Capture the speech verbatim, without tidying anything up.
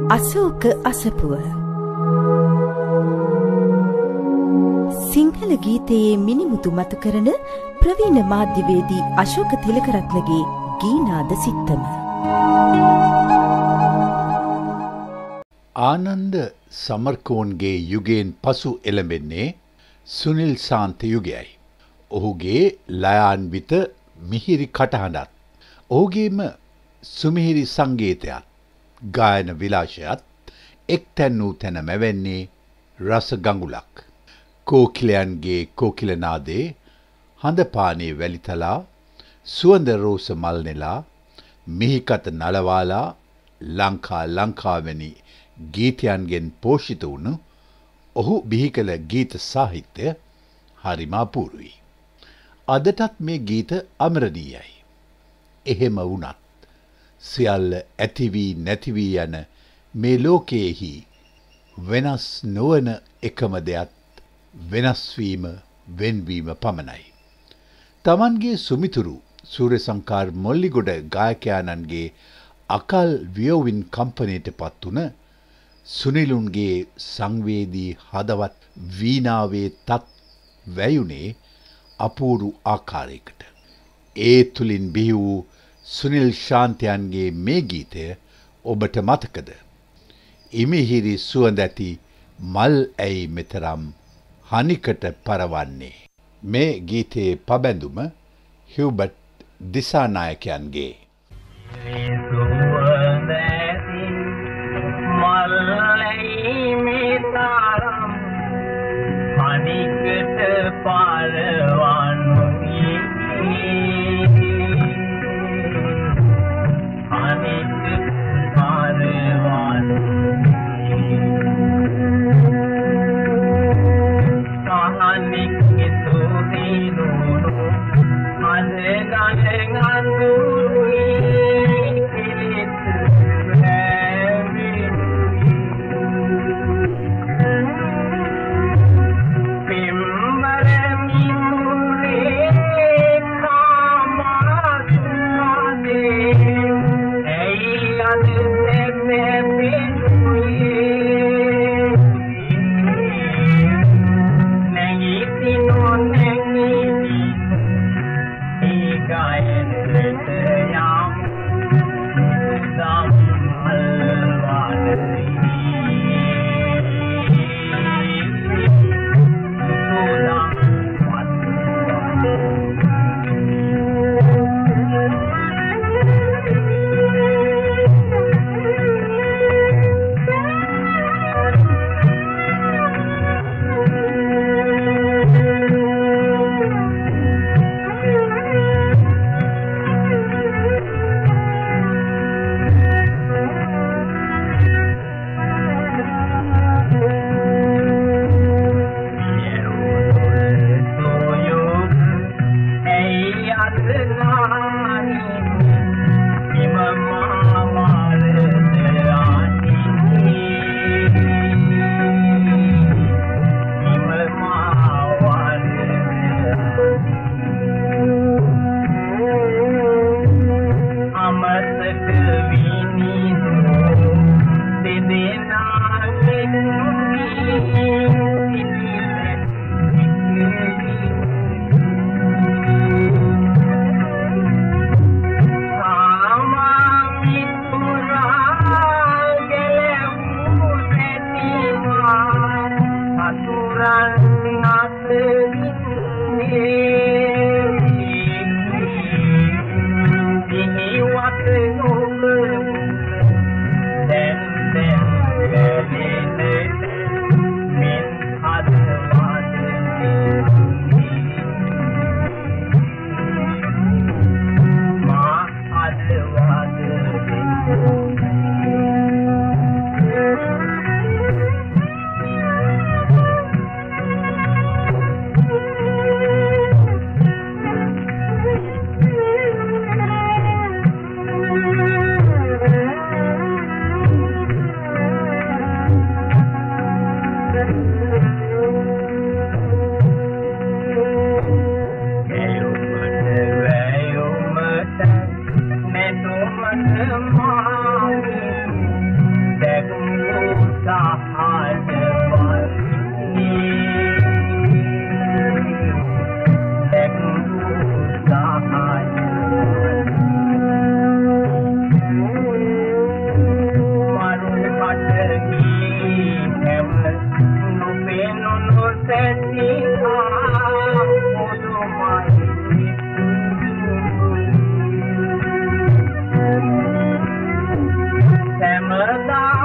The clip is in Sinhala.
අශෝක අසපුව සිංහල ගීතයේ මිනිමුතු මතු කරන ප්‍රවීණ මාධ්‍යවේදී අශෝක තිලකරත්නගේ ගීනාද සිත්තම. ආනන්ද සමර්කෝන්ගේ යුගයෙන් පසු එළඹෙන්නේ සුනිල් ශාන්ත යුගයයි. ඔහුගේ ලයාන්විත මිහිරි කටහඬත් ඔහුගේම සුමිහිරි සංගීතයත් ගායන විලාශයත් එක්තැන් වූ තැන මැවෙන්නේ රස ගඟුලක්. කෝකිලයන්ගේ කෝකිලනාදේ හඳපානේ වැලිතලා සුවඳ රෝස මල් නෙලා මිහිකත නලවාලා ලංකා ලංකාවැනි ගීතයන්ගෙන් පෝෂිත වුණු ඔහු බිහි කළ ගීත සාහිත්‍ය හරිම අපූරුයි. අදටත් මේ ගීත අමරණීයයි. එහෙම වුණත් සියල්ල ඇති වී නැති වී යන මේ ලෝකයේහි වෙනස් නොවන එකම දෙයක් වෙනස් වීම වෙන්වීම පමණයි. තමන්ගේ සුමිතුරු සූර්යසංකාර මොල්ලිගොඩ ගායකයාණන්ගේ අකල් වියෝවින් කම්පනයට පත් වුණ සුනිලුන්ගේ සංවේදී හදවත් වීණාවේ තත් වැයුනේ අපූරු ආකාරයකට. ඒ තුලින් බිහි වූ සුනිල් ශාන්තයන්ගේ මේ ගීතය ඔබට මතකද? ඉමිහිරි සුවඳ ඇති මල් ඇයි මෙතරම් හනිකට පරවන්නේ. මේ ගීතයේ පබැඳුම හියුබර්ට් දිසානායකයන්ගේ. Mama සැමදා